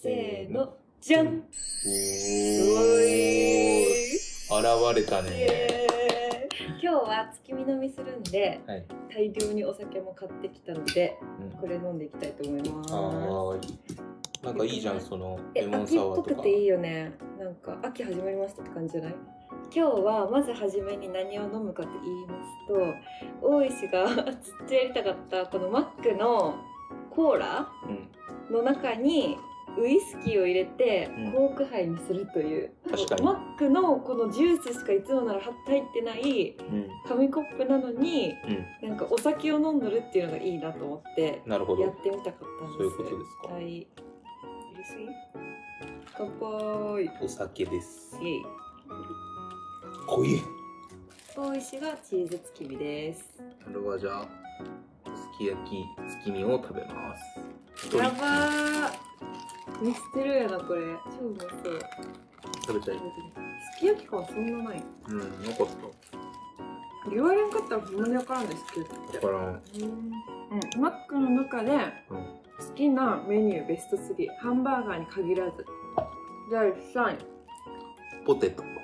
せーの、じゃん。 現れたね。 今日は月見飲みするんで、 はい、 大量にお酒も買ってきたので、これ飲んでいきたいと思います。 なんかいいじゃん、そのレモンサワーとか。 秋っぽくていいよね。なんか秋始まりましたって感じじゃない？今日はまず初めに何を飲むかと言いますと、大石がずっとやりたかったこのマックのコーラの中にウイスキーを入れてコーク杯にするという、 確かにマックのこのジュースしかいつもなら入ってない紙コップなのに、なんかお酒を飲んどるっていうのがいいなと思ってやってみたかったんです。 そういうことですか。 はい。乾杯。 お酒です。 イエイ。 濃い。 大石がチーズ月見です。 これはじゃあすき焼き月見を食べます。 やばー。ミステルやなこれ。超うまそう。 食べちゃい。 すき焼き感そんなない。 なかった。 言われんかったらほんまにわからんですけど。 わからん。 マックの中で好きなメニューベスト3。ハンバーガーに限らず。第3位。 ポテト。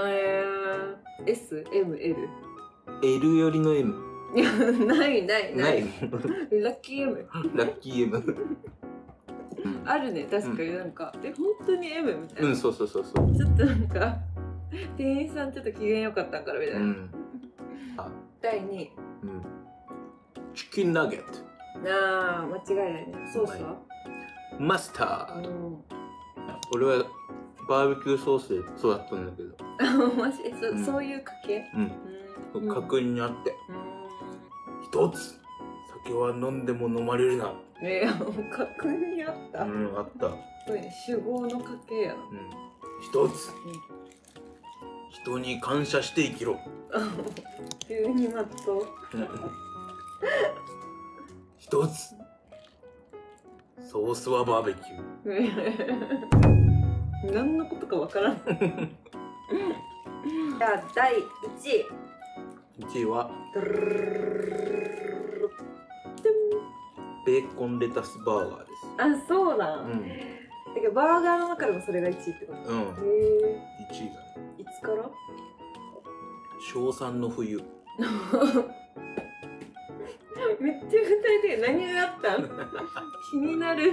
S、M、L。 L よりの M。 ない。 ない。 ラッキー M。 ラッキー M。 あるね、確かになんか、本当に M みたいな。 そう。ちょっとなんか、店員さんちょっと機嫌良かったんからみたいな。第2位。 チキンナゲット。 間違いないね。ソースはマスタード。俺はバーベキューソースで育ったんだけど。 マジそういう家系？ 確認にあって。一つ酒は飲んでも飲まれるな。 確認あった。 あった。 すごいね、酒豪の家系やな。 一つ人に感謝して生きろ。 急にマット。 一つソースはバーベキュー。何のことかわからん。じゃあ第1位。 1位はベーコンレタスバーガーです。 そうなん。だけどバーガーの中でもそれが1位ってこと？1位だね。いつから？ 小3の冬。 めっちゃ具体的。何があったん？気になる。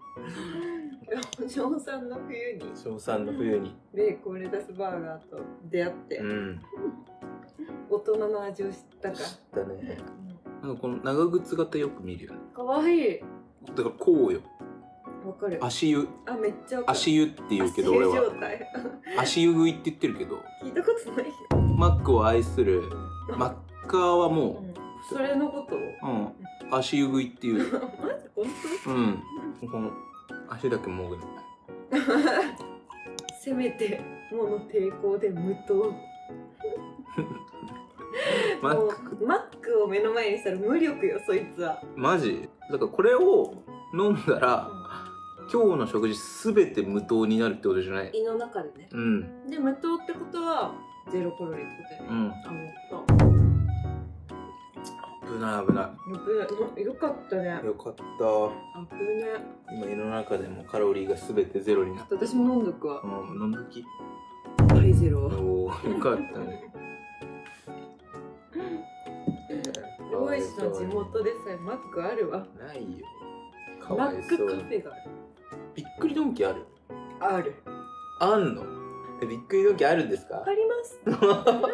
小3の冬にベーコンレタスバーガーと出会って、大人の味を知ったか。知ったね。なんかこの長靴型よく見るよね。かわいい。 だからこうよ。 わかる。 足湯。 めっちゃわかる。 足湯って言うけど俺は足湯食いって言ってるけど、 聞いたことないよ。 マックを愛するマッカーはもうそれのことを足湯食いっていう。 マジ本当？この足だけもぐる。 せめてもの抵抗で無糖。マックを目の前にしたら無力よ、そいつは。マジ？ だからこれを飲んだら今日の食事すべて無糖になるってことじゃない？ 胃の中でね。で無糖ってことはゼロカロリーってことだよね。 危ない。 よかったね。 よかった。 危ね。 今胃の中でもカロリーがすべてゼロになった。 私も飲んどくわ。 飲んどき。 はいゼロ。 よかったね。 大石の地元でさえマックあるわ。 ないよ。 マックカフェがある。 びっくりドンキある？ ある。 あんの？びっくりドンキあるんですか？ あります。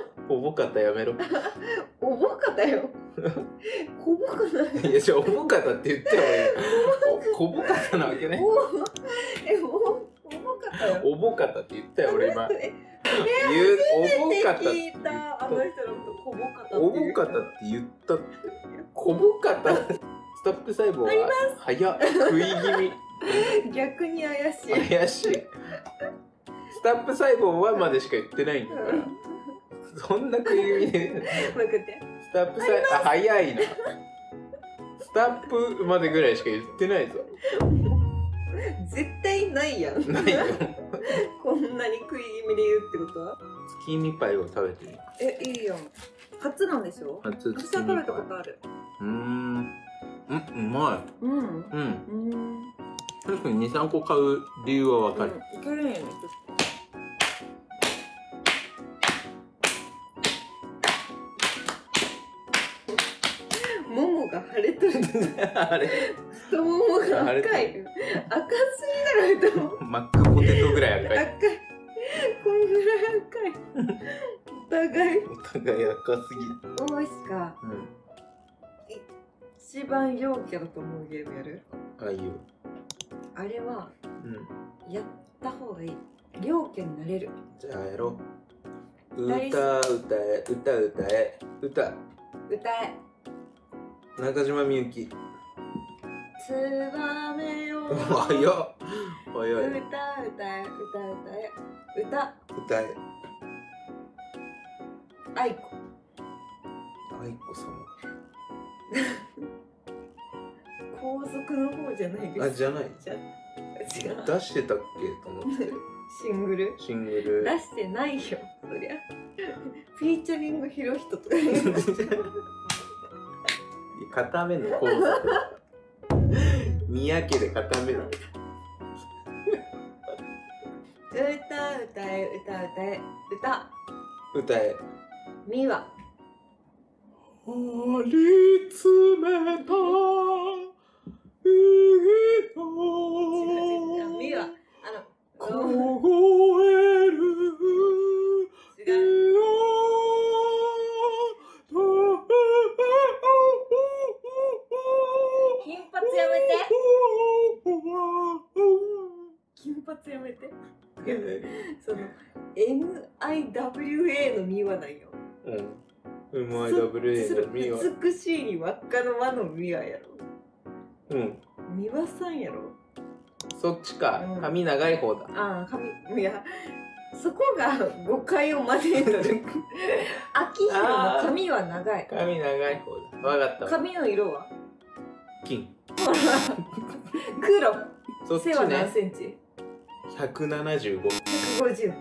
おぼかたやめろ。 おぼかたよ。こぼかない。 いや、おぼかたって言ってもいい。こぼかたなわけね。 おぼかたよ。 おぼかたって言ったよ、俺今。 おぼかたって聞いた。あの人のことこぼかたって言った。 おぼかたって言ったって。こぼかた。スタップ細胞は早っ。食い気味。 逆に怪しい。 怪しい。スタップ細胞はまでしか言ってないんだから。そんな食い気味で。スタップ細胞、早いな。スタップまでぐらいしか言ってないぞ。 絶対ないやん。 ないよ。 こんなに食い気味で言うってことは？ 月見パイを食べてる。 いいやん。初なんでしょ？ 初月見パイ。私は食べたことある。 うまい。 確かに2、3個買う理由はわかる。 いけるんよね。ももが腫れとる。 あれ太ももが赤い。赤すぎだろ、太もも。 マックポテトぐらい赤い。 赤い。こんぐらい赤い。お互い。 お互い赤すぎ。 大石か。一番陽キャだと思うゲームやる？ あ、いいよ。 あれは、やった方がいい。陽キャになれる。 じゃあやろう。歌歌え、歌歌え、歌。 歌え。 中島みゆき。 ツバメを。 早っ。早い。 歌歌え、歌歌え。歌。 歌え。 愛子。 愛子様。 皇族の方じゃないです。 あ、じゃない。 違う。 出してたっけと思って。 シングル。 シングル。 出してないよ。そりゃ。フィーチャリングひろひととか。 固めの皇族。三宅で固める。 歌歌え、歌歌え、歌。 歌え。 みは。 張り詰めた海のみは凍える違う。金髪やめて。金髪やめて。その MIWA のみはないよ。 MIWA のみは美しいに輪っかの輪のみはやろ。みわさんやろ。 そっちか。髪長い方だ。 ああ、髪、いや、そこが誤解を招いとる。秋広の髪は長い。 髪長い方だ。わかった。 髪の色は金。 黒。 そっちね。 背は何センチ ？175。 150。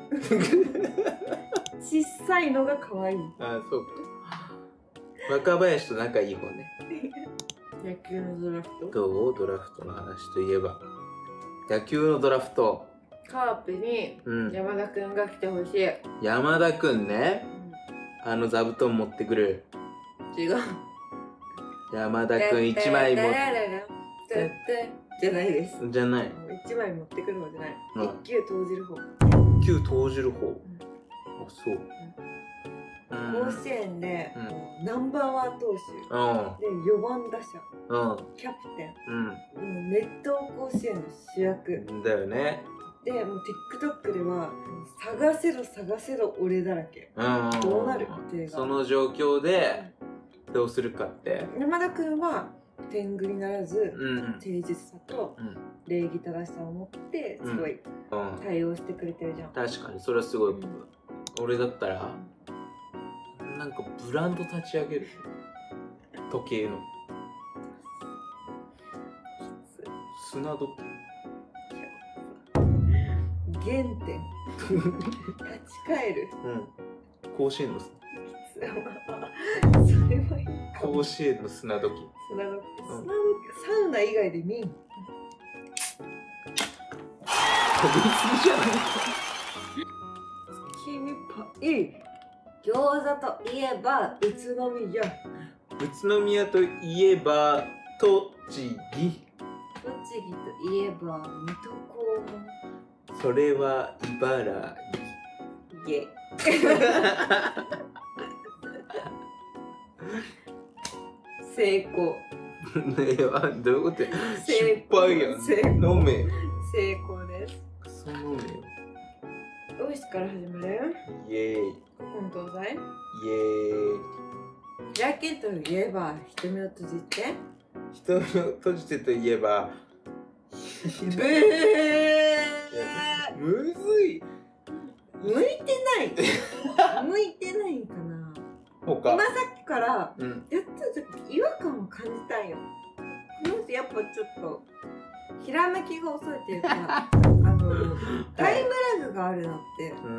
小さいのが可愛い。 あ、そうか。若林と仲いい方ね。 野球のドラフト。 どう？ドラフトの話といえば。野球のドラフト。 カープに山田くんが来てほしい。 山田くんね。座布団持ってくる。 違う。 山田くん1枚持ってじゃないです。 じゃない。 1枚持ってくる方じゃない。1球投じる方。 1球投じる方。あ、そう。 甲子園でナンバーワン投手で4番打者、キャプテン、熱湯甲子園の主役だよね。 でもう TikTok では探せろ探せろ俺だらけ。どうなるってその状況でどうするかって。 山田君は天狗にならず誠実さと礼儀正しさを持ってすごい対応してくれてるじゃん。 確かにそれはすごい。俺だったらなんかブランド立ち上げる。時計の砂時計。 原点立ち返る。 甲子園のそれはいい。 甲子園の砂時計。 砂時計。サウナ以外で見ん。 飛びすぎじゃない？ 君パイ。餃子といえば宇都宮。 宇都宮といえば栃木。 栃木といえば水戸黄門。 それは茨城。 イエ。成功。 どういうことや。 失敗やん。飲め。 成功です。 クソ飲めよ。 おいしから始まる？ イエーイ。 本当だい？ イエーイ。 開けといえば瞳を閉じて。 瞳を閉じてといえば。 ブー。 むずい。 向いてない。向いてないかな。今さっきからやっとちょっと違和感を感じたんよ。この人やっぱちょっとひらめきが遅いっていうかタイムラグがあるなって